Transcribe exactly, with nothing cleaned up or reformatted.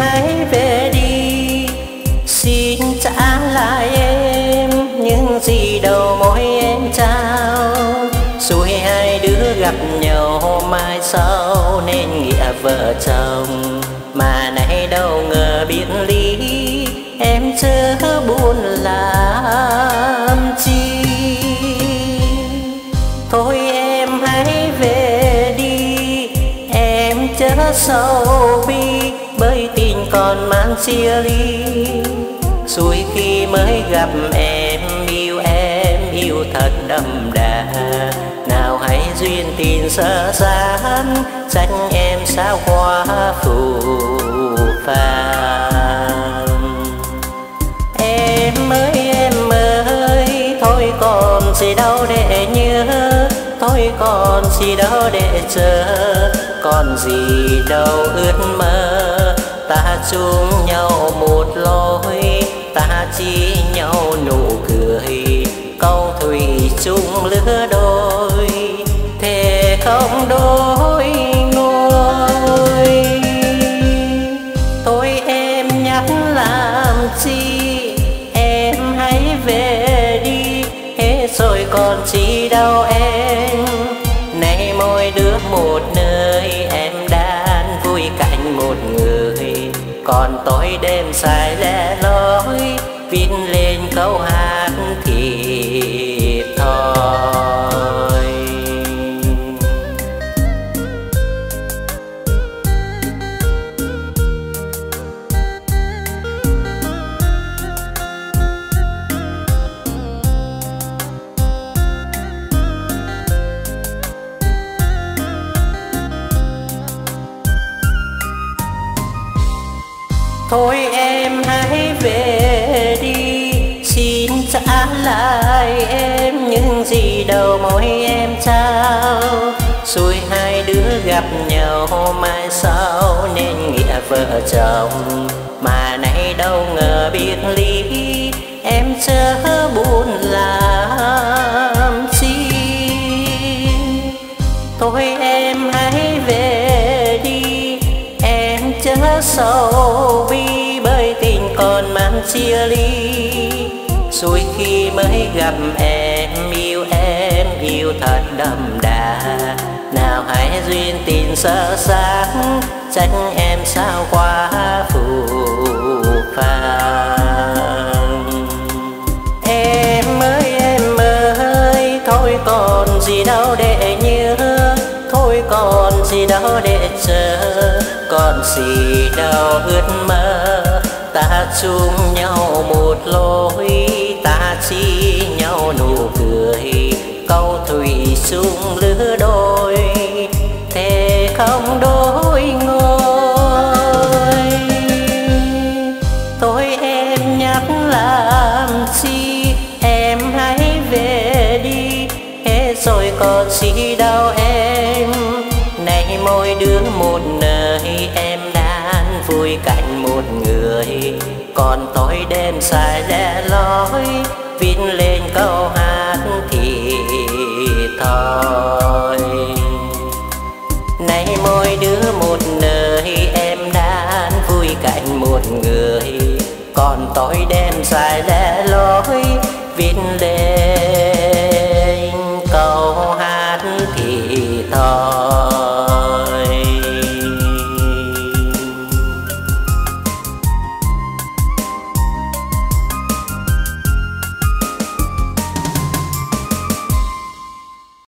hãy về đi, xin trả lại em những gì đầu môi em trao. Rồi hai đứa gặp nhau mai sau nên nghĩa vợ chồng, mà nay đâu ngờ biệt ly, em chớ buồn làm chi. Thôi em hãy về đi, em chớ sầu bi, bởi tình còn mang chia ly. Rồi khi mới gặp em, yêu em yêu thật đậm đà, nào hãy duyên tình sơ sán, trách em sao quá phù phàng. Em ơi em ơi, thôi còn gì đâu để nhớ, thôi còn gì đâu để chờ, còn gì đâu ước mơ. Ta chung nhau một lối, ta chỉ nhau nụ cười, câu thủy chung lứa đôi, thề không đôi ngôi. Thôi em nhắc làm chi, em hãy về đi, hết rồi còn chi đâu em. Nay mỗi đứa một nơi, em đang vui cạnh một người, còn tối đêm dài lẻ loi, viết lên câu hát thiệt thòi. Thôi em hãy về đi, xin trả lại em những gì đầu môi em trao. Rồi hai đứa gặp nhau mai sau nên nghĩa vợ chồng, mà nay đâu ngờ biệt ly, em chớ buồn làm chi. Thôi em hãy về đi, em chớ sầu bi, bởi tình còn mang chia ly. Rồi khi mới gặp em, yêu em yêu thật đậm đà, nào hãy duyên tình sơ xác, trách em sao quá phù phàng. Em ơi em ơi, thôi còn gì đâu để nhớ, thôi còn gì đâu để chờ, còn gì đâu ước mơ. Ta chung nhau một lối, ta chỉ nhau nụ cười, câu thủy chung lứa đôi, thề không đôi ngôi. Thôi em nhắc làm chi, em hãy về đi, hết rồi còn gì đâu em. Nay mỗi đứa một nơi, em đang vui cạnh một người, còn tối đêm dài lẻ loi, viết lên câu hát thiệt thòi. Nay mỗi đứa một nơi, em đang vui cạnh một người, còn tối đêm dài lẻ loi, viết lên